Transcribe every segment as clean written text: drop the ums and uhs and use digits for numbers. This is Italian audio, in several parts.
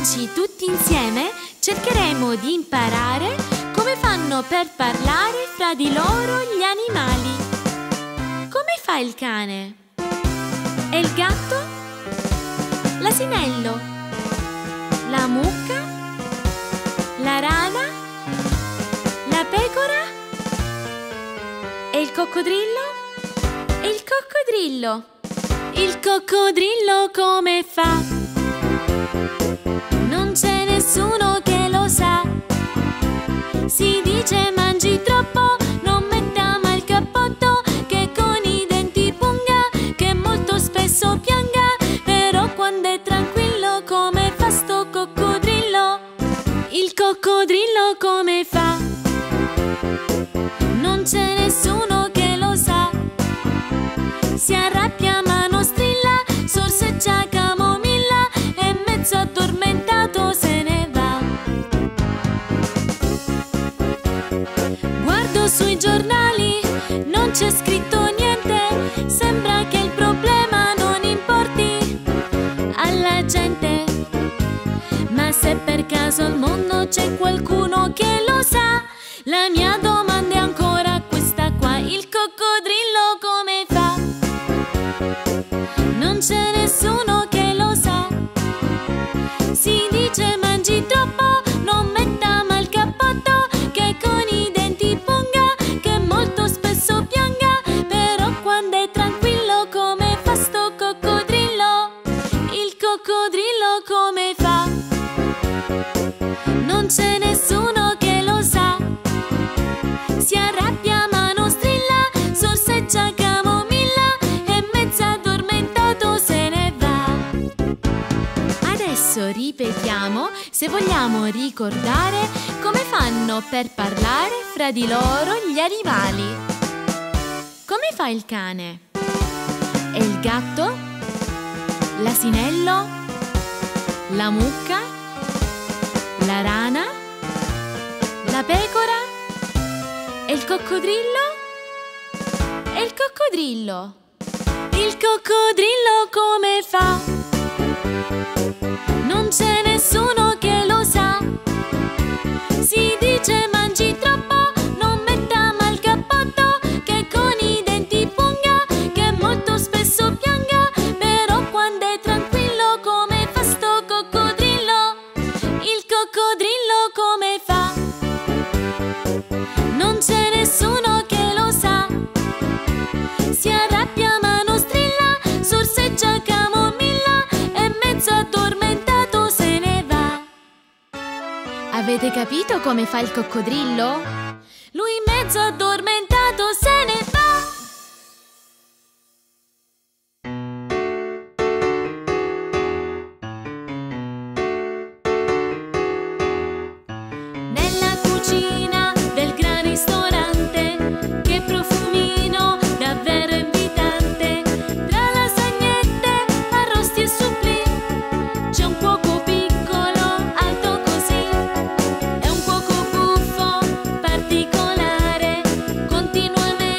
Oggi tutti insieme cercheremo di imparare come fanno per parlare fra di loro gli animali. Come fa il cane? E il gatto? L'asinello? La mucca? La rana? La pecora? E il coccodrillo? E il coccodrillo? Il coccodrillo come fa? Non c'è nessuno che lo sa. Si dice mangi troppo, non metta mai il cappotto, che con i denti punga, che molto spesso pianga. Però quando è tranquillo come fa sto coccodrillo? Il coccodrillo come fa? Non c'è nessuno che lo sa. Si arrabbia ma non strilla, sorseggia camomilla e mezzo addormentato se ne va. Guardo sui giornali, non c'è scritto niente, sembra che il problema non importi alla gente. Ma se per caso al mondo c'è qualcuno che lo sa, la mia domanda è ancora questa qua: il coccodrillo come fa? Non c'è nessuno che lo sa. Si dice mangi troppo, non metta mai il cappotto, che con i denti punga, che molto spesso pianga. Però quando è tranquillo come fa sto coccodrillo? Il coccodrillo come fa? Non c'è nessuno che lo sa. Si arrabbia ma non strilla, sorseggia camomilla e mezzo addormentato se ne va. Adesso ripetiamo se vogliamo ricordare come fanno per parlare fra di loro gli animali. Come fa il cane? E il gatto? L'asinello? La mucca? La rana? La pecora? E il coccodrillo? E il coccodrillo? Il coccodrillo come fa? Non c'è nessuno che lo sa. Si dice mangi troppo, non metta mai il cappotto, che con i denti punga, che molto spesso pianga. Però quando è tranquillo come fa sto coccodrillo? Il coccodrillo come fa? Non c'è nessuno che lo sa. Si arrabbia ma non strilla, sorseggia camomilla e mezzo addormentato se ne va. Avete capito come fa il coccodrillo? Lui mezzo addormentato se ne va. Nella cucina del gran ristorante, che profumino davvero invitante. Tra lasagnette, arrosti e supplì, c'è un cuoco piccolo, alto così. È un cuoco buffo, particolare, continuamente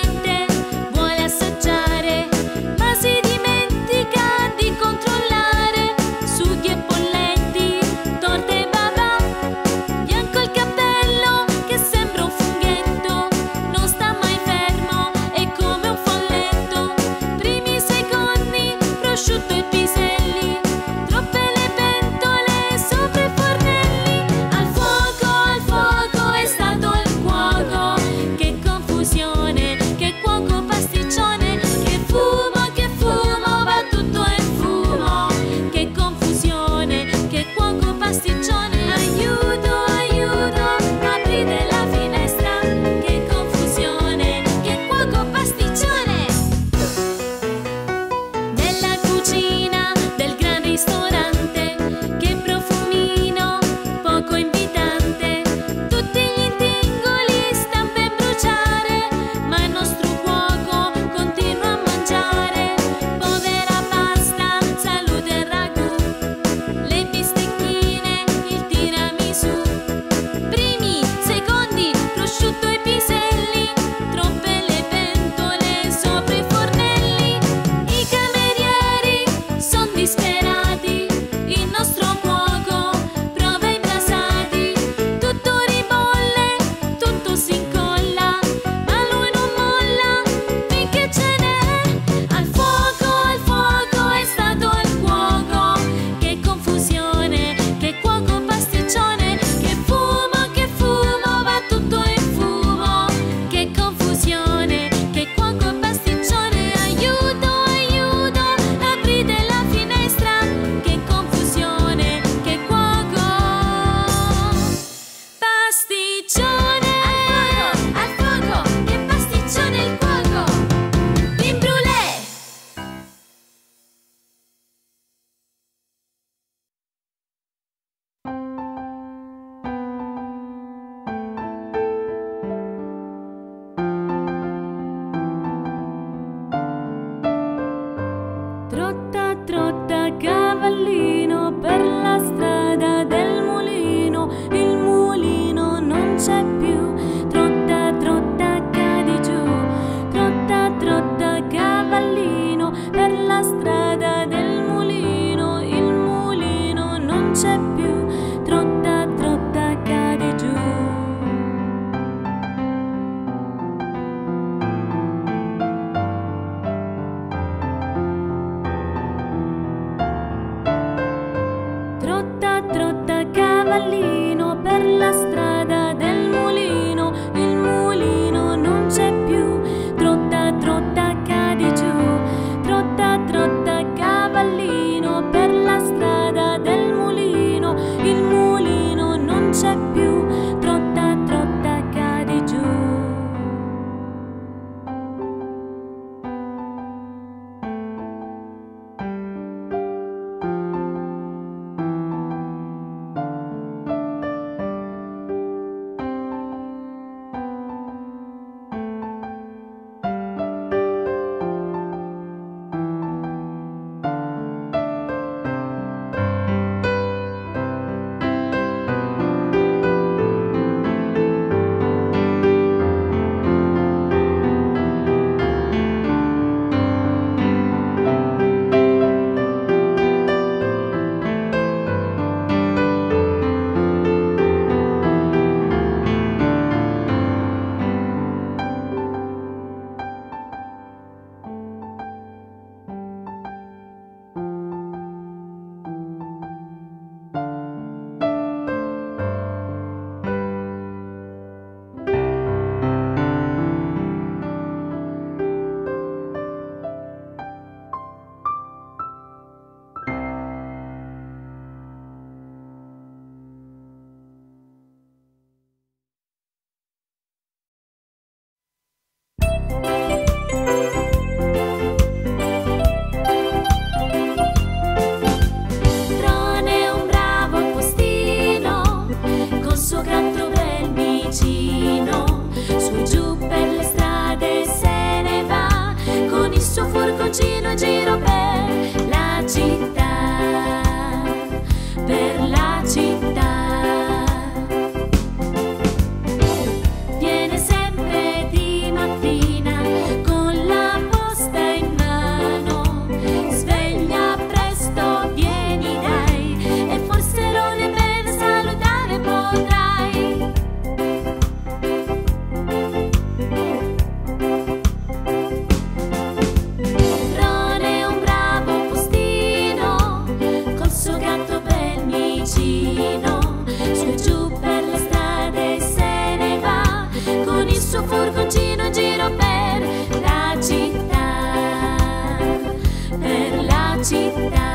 città.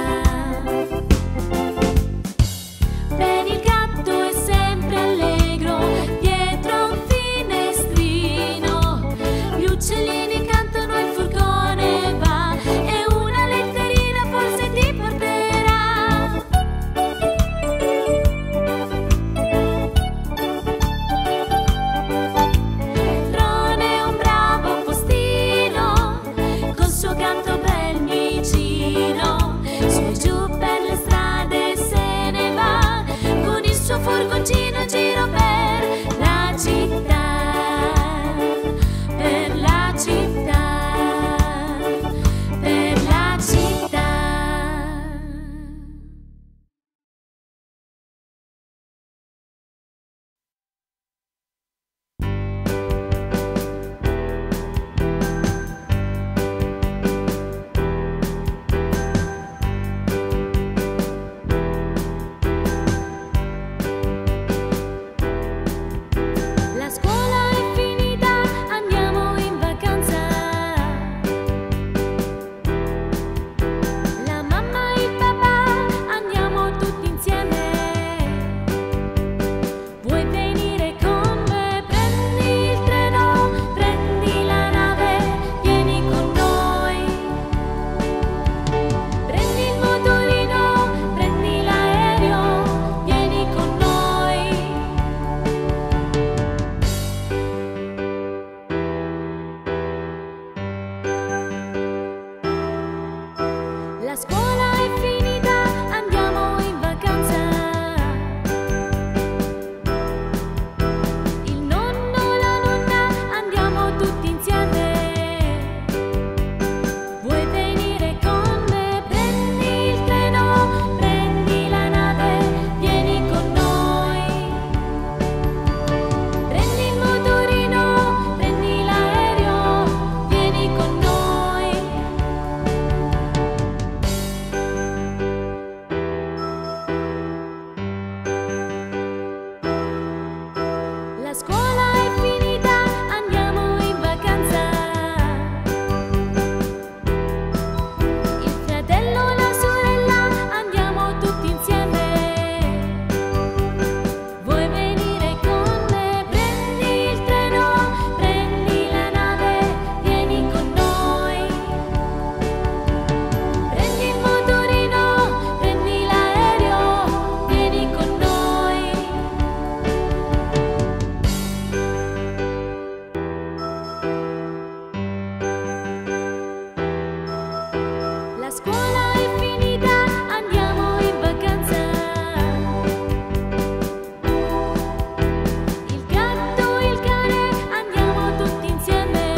Vedi il gatto è sempre allegro dietro un finestrino, gli uccellini cantano e il furgone va e una letterina forse ti porterà. Ron è un bravo postino col suo gatto bel vicino, su e giù per le strade se ne va con il suo furgoncino in giro per la città, per la città, per la città. La scuola è finita, andiamo in vacanza. La mamma e il papà, andiamo tutti insieme. Vuoi venire con me? Prendi il treno, prendi la nave, vieni con noi. Prendi il motorino, prendi l'aereo, vieni con noi. La scuola è finita, andiamo in vacanza. Il nonno, la nonna, andiamo tutti insieme. Vuoi venire con me? Prendi il treno, prendi la nave, vieni con noi. Prendi il motorino, prendi l'aereo, vieni con noi. La scuola è finita, andiamo in vacanza. Il fratello, la sorella, andiamo tutti insieme. Vuoi venire con me? Prendi il treno, prendi la nave, vieni con noi. Prendi il motorino, prendi l'aereo, vieni con noi. La scuola è finita, andiamo in vacanza. Il gatto e il cane, andiamo tutti insieme.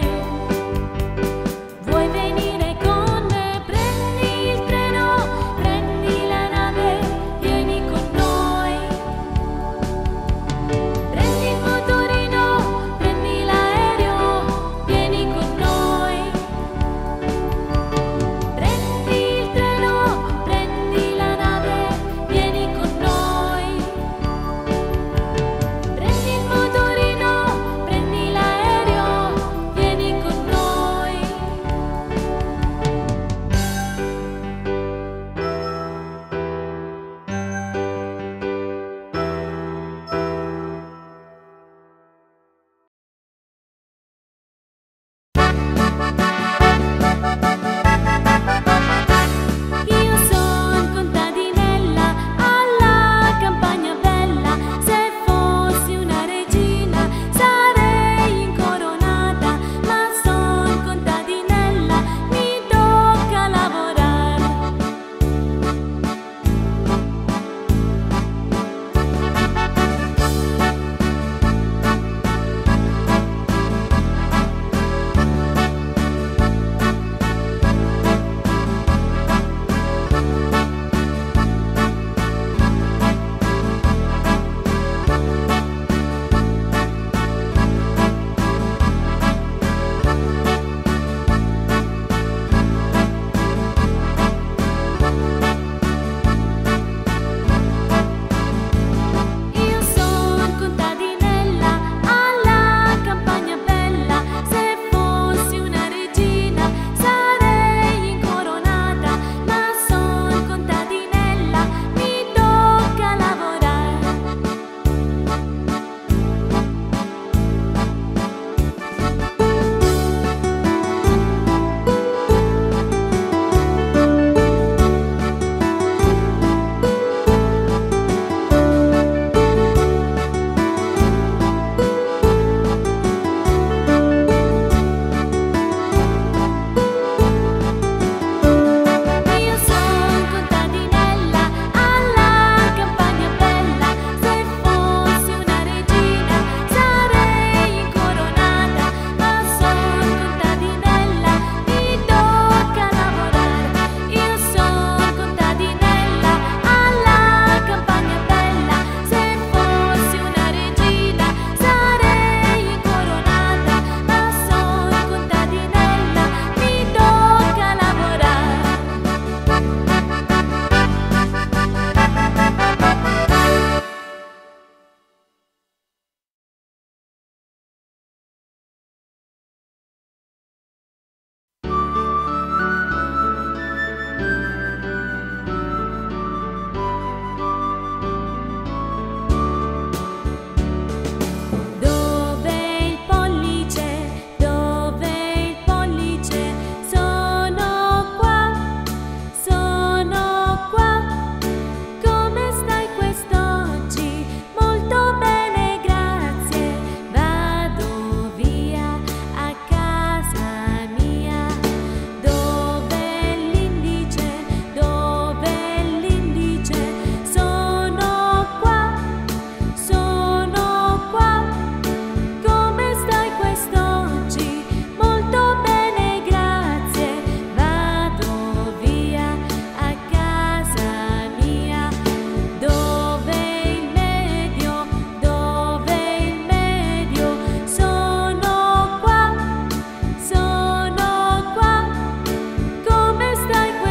Vuoi venire con me? Prendi il treno, prendi la nave, vieni con noi. Prendi il motorino, prendi l'aereo, vieni con noi. Prendi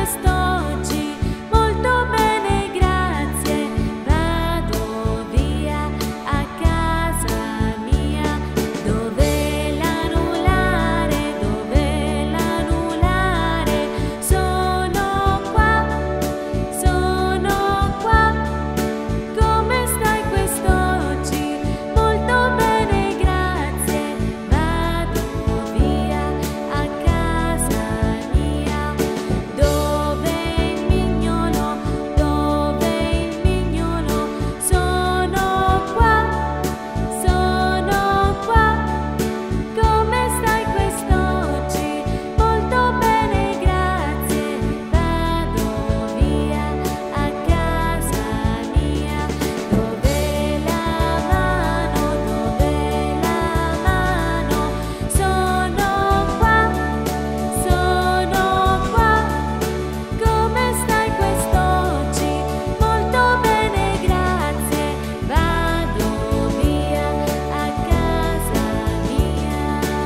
quest'oggi? Molto bene, grazie. Vado via a casa mia. Dov'è l'anulare? Dov'è l'anulare? Sono qua, sono qua. Come stai quest'oggi? Molto bene, grazie. Vado via a casa mia. Dov'è il mignolo? Dov'è il mignolo? Sono qua, sono qua. Come stai quest'oggi? Molto bene, grazie. Vado via a casa mia. Dov'è la mano? Dov'è la mano? Sono qua, sono qua. Come stai quest'oggi? Molto bene, grazie. Vado via a casa mia.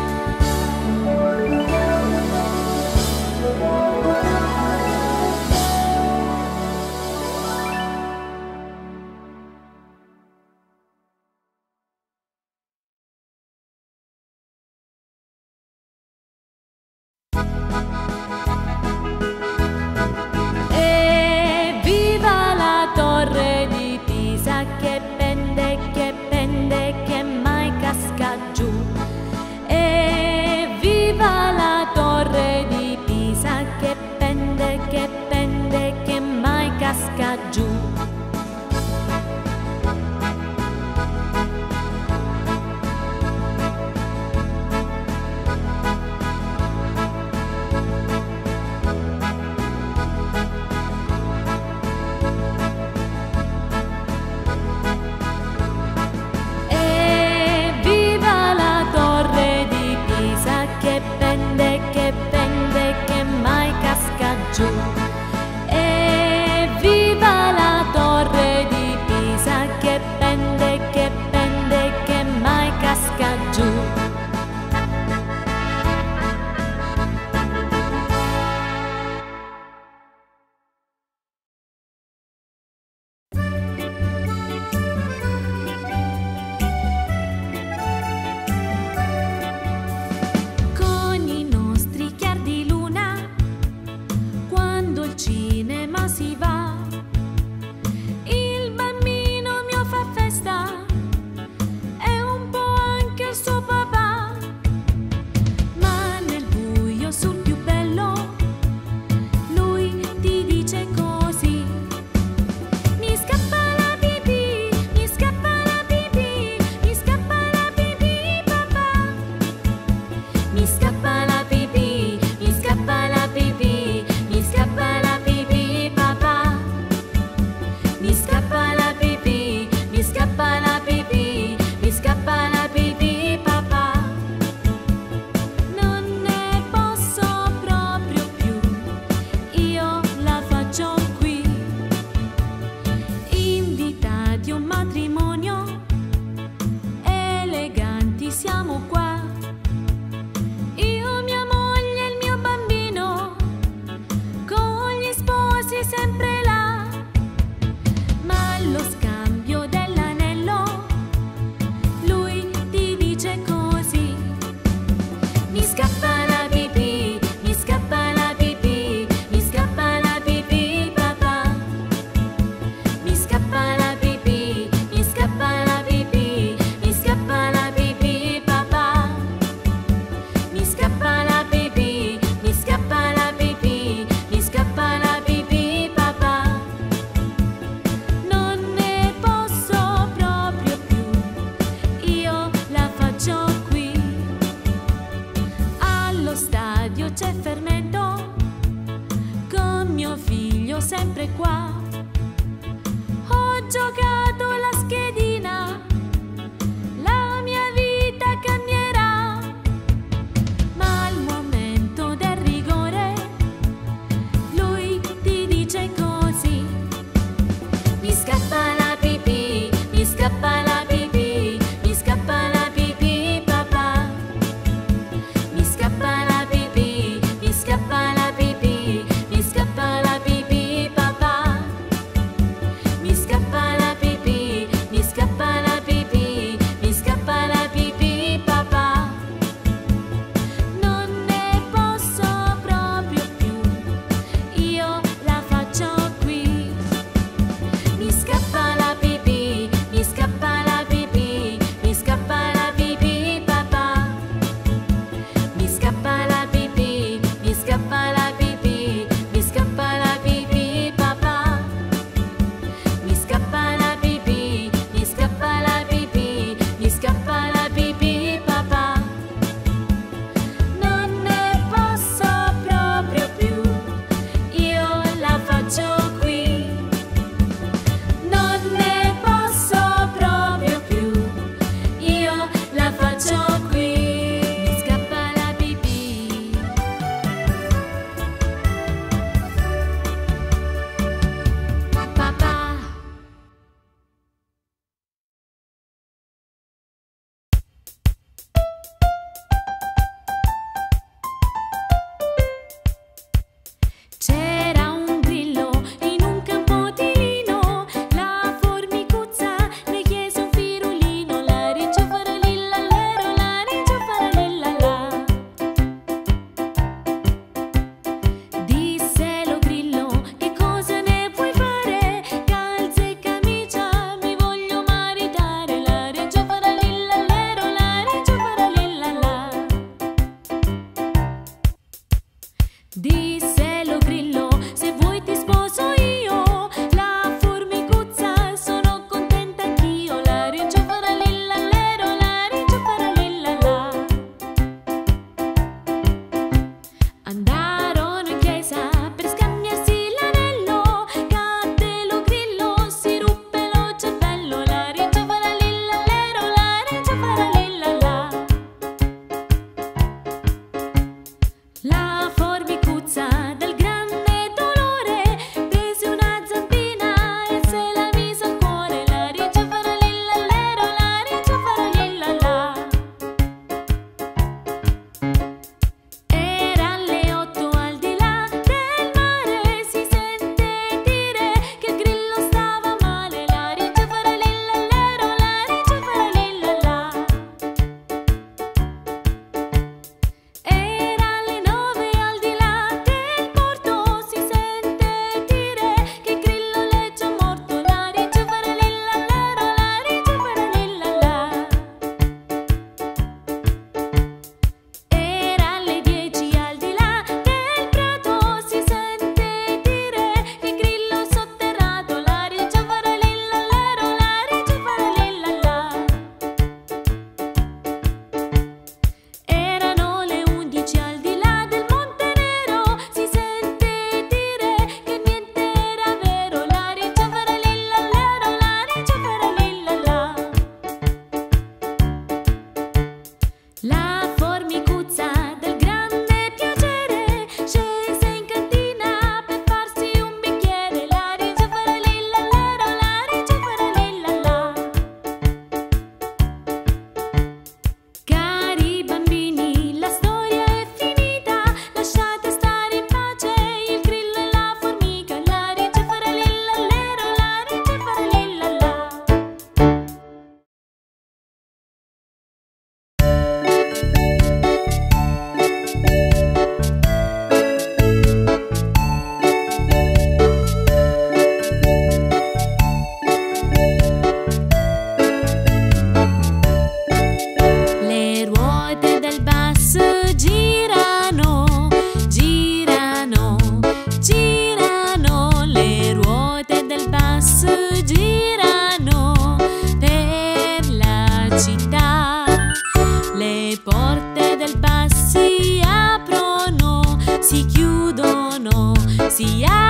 Evviva la torre di Pisa che pende, che mai casca giù. Evviva la torre di Pisa che pende, che mai casca giù. Evviva la torre di Pisa che pende, che mai casca giù. Evviva la torre di Pisa che pende, che mai casca giù. Con i nostri chiari di luna, quando al cinema si va, il bambino mio fa festa e un po' anche il suo papà. Ma nel buio sul più bello, lui ti dice così: mi scappa la pipì, mi scappa la pipì, mi scappa la pipì, papà. Mi scappa la pipì, mi scappa la pipì, mi scappa la pipì, papà. Mi scappa la pipì, mi scappa la pipì, mi scappa la pipì, papà. Non ne posso proprio più, io la faccio qui. Invitati a un matrimonio, eleganti siamo qua. Io, mia moglie e il mio bambino, con gli sposi sempre là. Ma allo scambio dell'anello, lui ti dice così: mi scappa la pipì, mi scappa la pipì, mi scappa la pipì, papà. Mi scappa la pipì, mi scappa la pipì, mi scappa la pipì, papà. Mi scappa la pipì, mi scappa la pipì, mi scappa la pipì, papà. Non ne posso proprio più, io la faccio qui. Allo stadio c'è fermento, con mio figlio sempre qua. Ho giocato la schedina, la mia vita cambierà. Ma al momento del rigore, lui ti dice così: mi scappa la pipì, mi scappa la pipì, mi scappa la pipì, papà. Mi scappa la pipì, mi scappa la pipì, mi scappa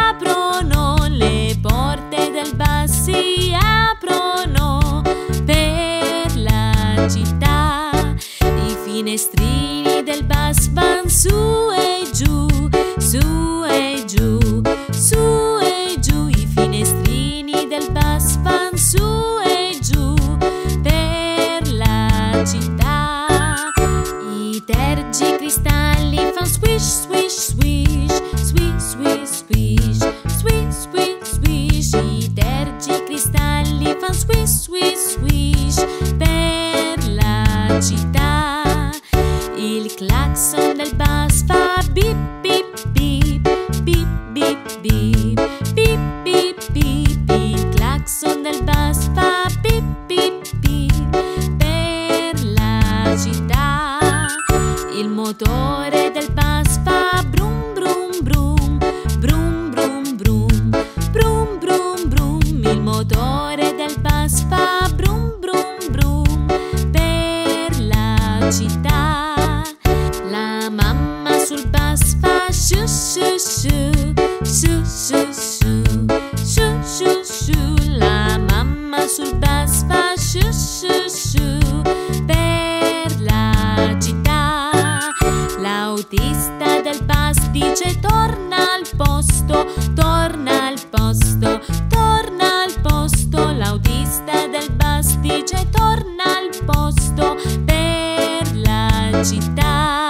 aprono, le porte del bus si aprono per la città. I finestrini del bus van su e giù, su e giù, su e giù. I finestrini del bus van su e giù per la città. I tergicristalli fan swish, swish, swish, swish, swish, swish, swish, swish, swish. I tergicristalli fan swish, swish, swish per la città. Il clacson del bus fa bip, bip, bip, bip, bip, bip, bip, bip, bip. Il clacson del bus fa bip, bip, bip per la città. Il motore del bus fa brum, brum, brum, brum, brum, brum, brum, brum, brum. Il motore del bus fa brum, brum, brum per la città. La mamma sul bus fa shu, shu, shu, shu, shu, shu, shu, shu, shu. La mamma sul bus fa shu, shu, shu per la città. L'autista del bus dice torna al posto, torna al posto, torna al posto. L'autista del bus dice torna al posto per la città.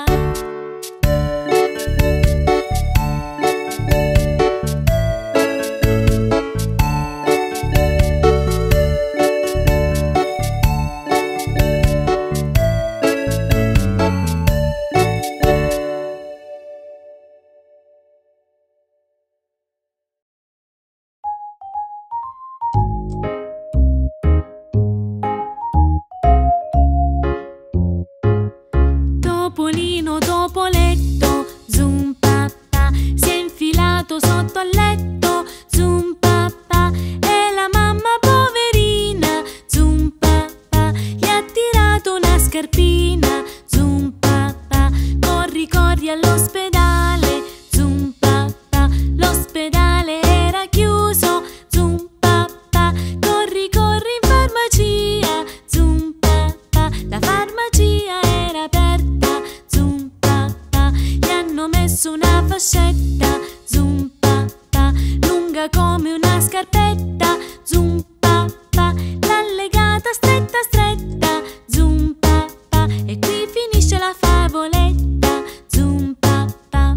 Topolino Topoletto, zoom papà, si è infilato sotto al letto, zoom papà, e la mamma poverina, zoom papà, gli ha tirato una scarpina, zoom papà, corri corri all'ospedale, zoom papà, l'ospedale era chiuso, zoom papà, corri corri in farmacia, zoom papà, la farmacia era aperta, zoom papà, gli hanno messo una fascetta, zoom papà, lunga come una scarpetta, zoom papà, l'ha legata stretta stretta, zoom papà, e qui finisce la favoletta, zoom papà.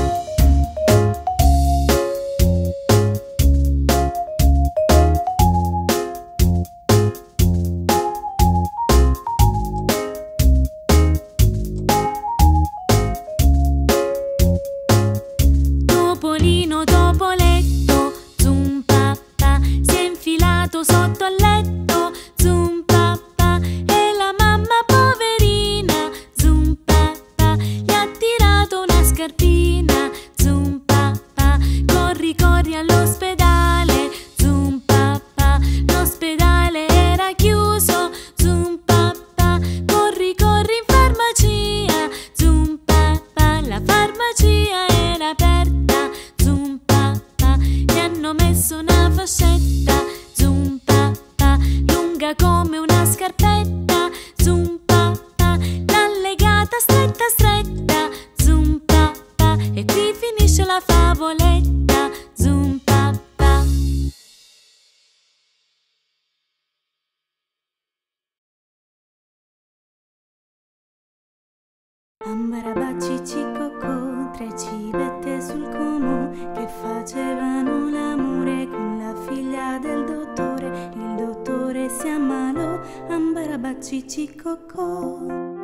Topolino Topoletto, zoom papà, si è infilato sotto al letto, zoom papà, e la mamma poverina, zoom papà, gli ha tirato una scarpina, zoom papà, corri corri all'ospedale, zoom papà, l'ospedale era chiuso, zoom papà, corri corri in farmacia, zoom papà, la farmacia era aperta, zoom papà, gli hanno messo una fascetta, zoom papà, lunga come una scarpetta, zoom papà, l'ha legata stretta stretta, zoom papà, e qui finisce la favoletta, zoom papà. Ambarabacci cicocò, tre civette sul comò che facevano l'amore con la figlia del dottore. Il dottore si ammalò, ambarabacci cicocò.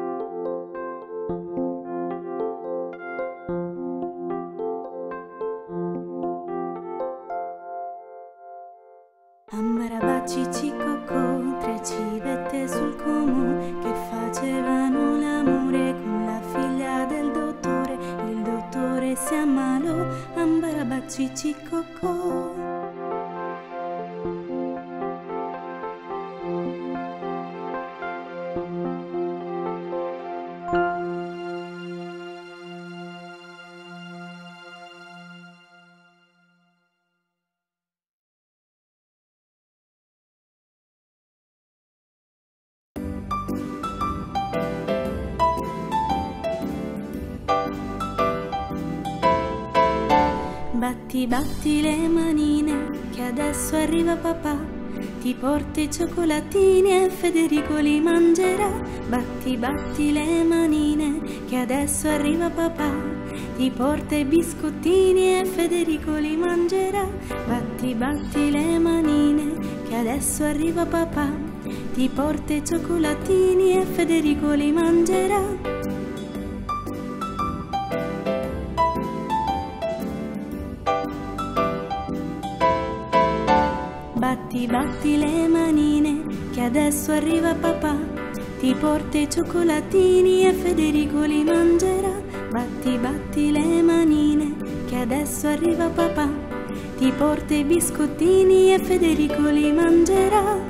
Ambarabacci cicocò, tre civette sul comò che facevano l'amore con la figlia del dottore. Il dottore si ammalò, ambarabacci cicocò. Batti batti le manine che adesso arriva papà, ti porta i cioccolatini e Federico li mangerà. Batti batti le manine che adesso arriva papà, ti porta i biscottini e Federico li mangerà. Batti batti le manine che adesso arriva papà, ti porta i cioccolatini e Federico li mangerà. Batti batti le manine che adesso arriva papà, ti porta i cioccolatini e Federico li mangerà. Batti batti le manine che adesso arriva papà, ti porta i biscottini e Federico li mangerà.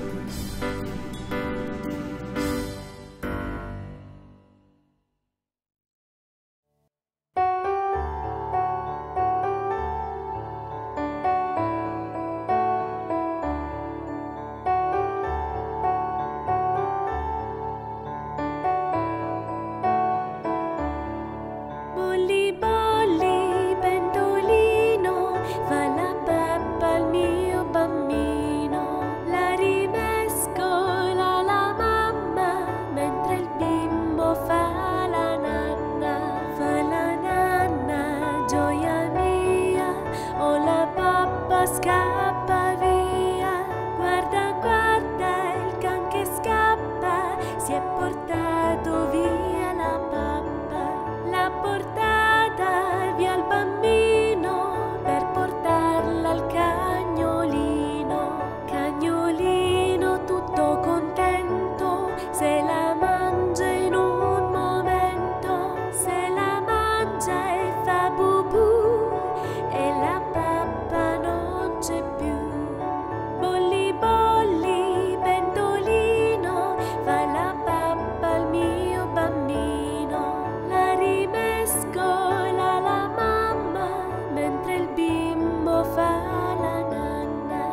Scappa via, guarda, guarda il can che scappa, si è portato via la pappa, l'ha portata via il bambino per portarla al cagnolino. Cagnolino tutto contento, se la mangia in un momento, se la mangia e fa bubù e la pappa non c'è più. Bolli bolli pentolino, fa la pappa al mio bambino, la rimescola la mamma mentre il bimbo fa la nanna.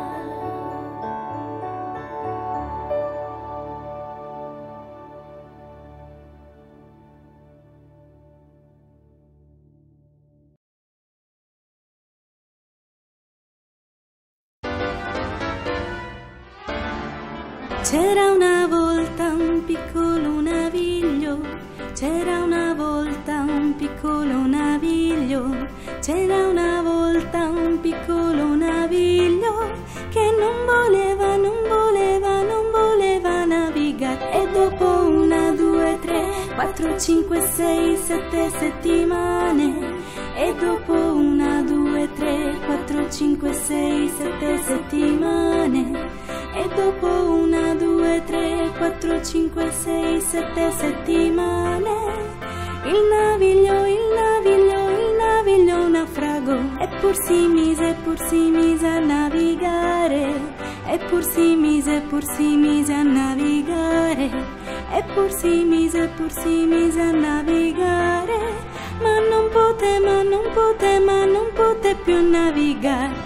C'era una volta un piccolo naviglio, c'era una volta un piccolo naviglio, c'era una volta un piccolo naviglio che non voleva, non voleva, non voleva navigare. E dopo 1, 2, 3, 4, 5, 6, 7 settimane, e dopo 1, 2, 3, 4, 5, 6, 7 settimane, e dopo 1, 2, 3, 4, 5, 6, 7 settimane, il naviglio, il naviglio, il naviglio naufragò. Eppur si mise a navigare, eppur si mise a navigare, eppur si mise a navigare, ma non poté, ma non poté, ma non poté più navigare.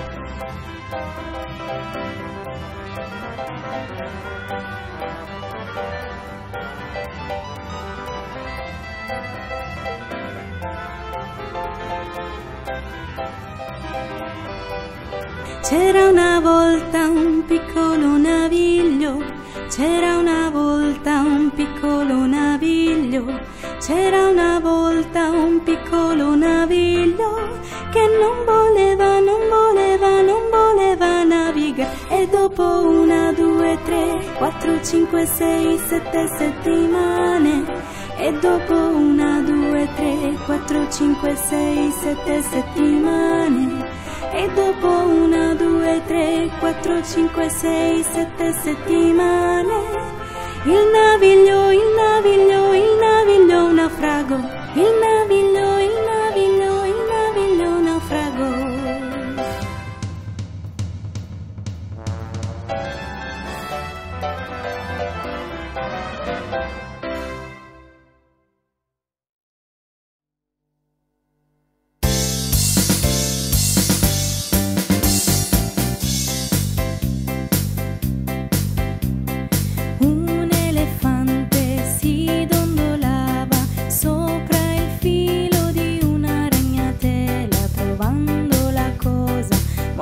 C'era una volta un piccolo naviglio, c'era una volta un piccolo naviglio, c'era una volta un piccolo naviglio che non voleva, non voleva, non voleva navigare. E dopo 1, 2, 3, 4, 5, 6, 7 settimane, e dopo 1, 2, 3, 4, 5, 6, 7 settimane, e dopo 1, 2, 3, 4, 5, 6, 7 settimane, il naviglio, il naviglio, il naviglio naufragò, il naviglio, il naviglio, il naviglio naufragò. Un elefante si dondolava sopra il fiume.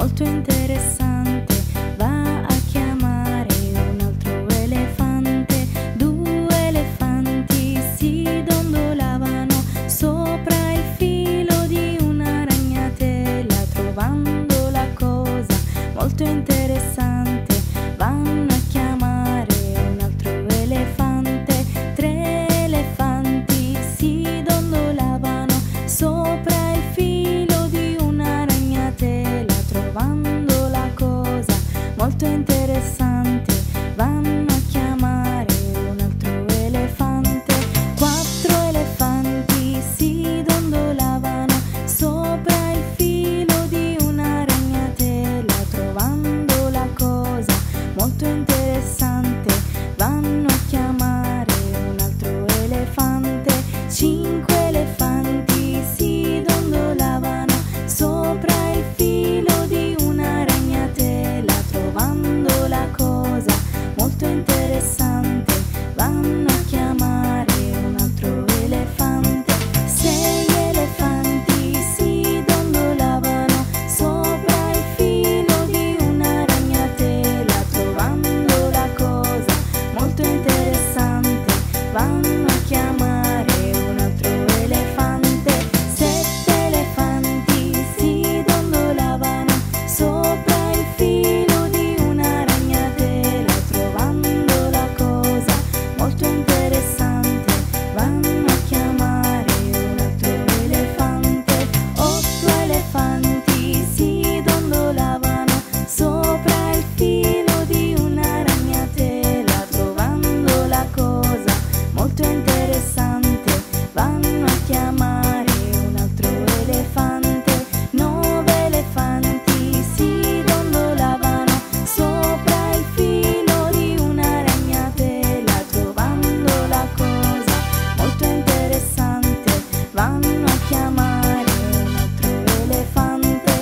molto interessante. Va a chiamare un altro elefante. Due elefanti si dondolavano sopra il filo di una ragnatela, trovando la cosa molto interessante. Vanno a chiamare un altro elefante. Tre elefanti si dondolavano sopra il filo di una ragnatela, trovando la cosa molto interessante. Vanno a chiamare un altro elefante. Quattro elefanti si dondolavano sopra il filo di una ragnatela, trovando la cosa molto interessante. Vanno a chiamare un altro elefante. Cinque elefanti si dondolavano sopra il filo di una ragnatela, trovando la cosa molto interessante. Vanno a chiamare un altro elefante. Sei elefanti si dondolavano sopra il filo di una ragnatela, trovando la cosa molto interessante. Vanno a chiamare un altro elefante. Sette elefanti si dondolavano sopra il filo di una ragnatela, trovando la cosa molto interessante. Vanno a chiamare un altro elefante. Otto elefanti si dondolavano sopra il filo di una ragnatela, trovando la cosa molto interessante. Vanno a chiamare un altro elefante. Nove elefanti si dondolavano sopra il filo di una ragnatela, trovando la cosa molto interessante. Vanno a chiamare un altro elefante.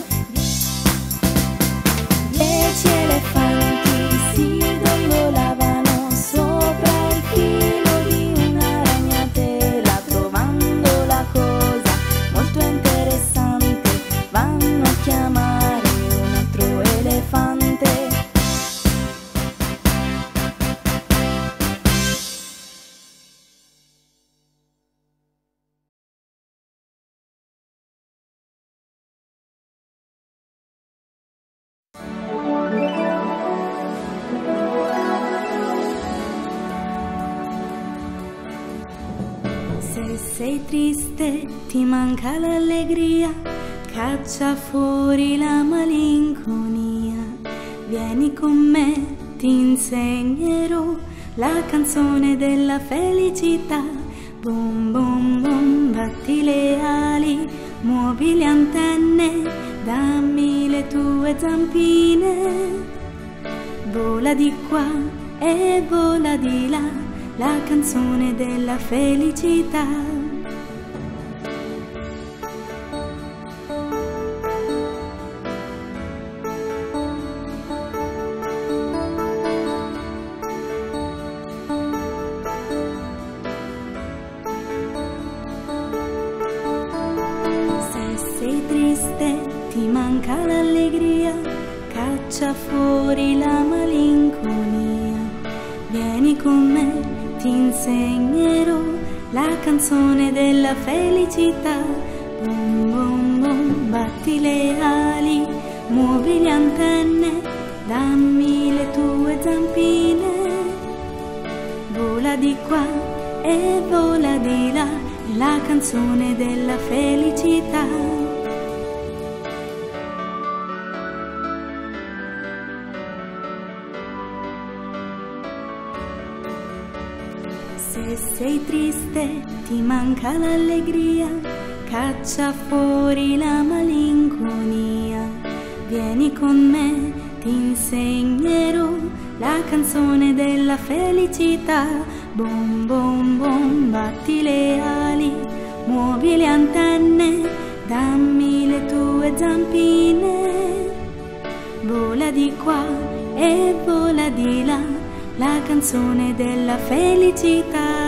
10 elefanti si dondolavano sopra il filo di una ragnatela, trovando la cosa molto interessante. Vanno a chiamare un altro elefante. Se sei triste, ti manca l'allegria, caccia fuori la malinconia. Vieni con me, ti insegnerò la canzone della felicità. Bom bom bom, batti le ali, muovi le antenne, dammi le tue zampine. Vola di qua e vola di là, la canzone della felicità. Se sei triste, ti manca l'allegria, caccia fuori la malinconia. Vieni con me, ti insegnerò la canzone della felicità. Bom bom bom, batti le ali, muovi le antenne, dammi le tue zampine. Vola di qua e vola di là, la canzone della felicità. Se sei triste, ti manca l'allegria, caccia fuori la malinconia. Vieni con me, ti insegnerò la canzone della felicità. Bom bom bom, batti le ali, muovi le antenne, dammi le tue zampine. Vola di qua e vola di là, la canzone della felicità.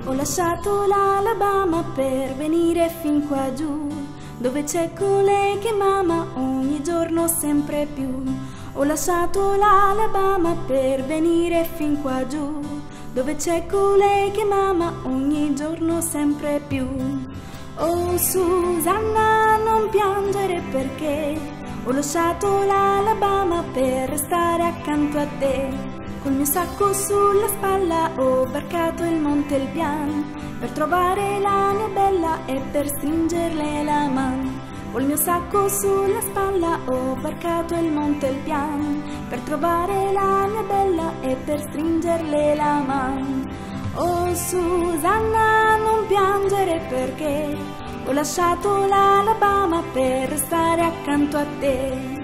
Ho lasciato l'Alabama per venire fin qua giù, dove c'è colei che m'ama ogni giorno sempre più. Ho lasciato l'Alabama per venire fin qua giù, dove c'è colei che m'ama ogni giorno sempre più. Oh Susanna, non piangere perché ho lasciato l'Alabama per restare accanto a te. Col mio sacco sulla spalla ho varcato il Monte Elpian per trovare la mia bella e per stringerle la mano. Col mio sacco sulla spalla ho varcato il Monte Elpian per trovare la mia bella e per stringerle la mano. Oh Susanna, non piangere perché ho lasciato l'Alabama per restare accanto a te.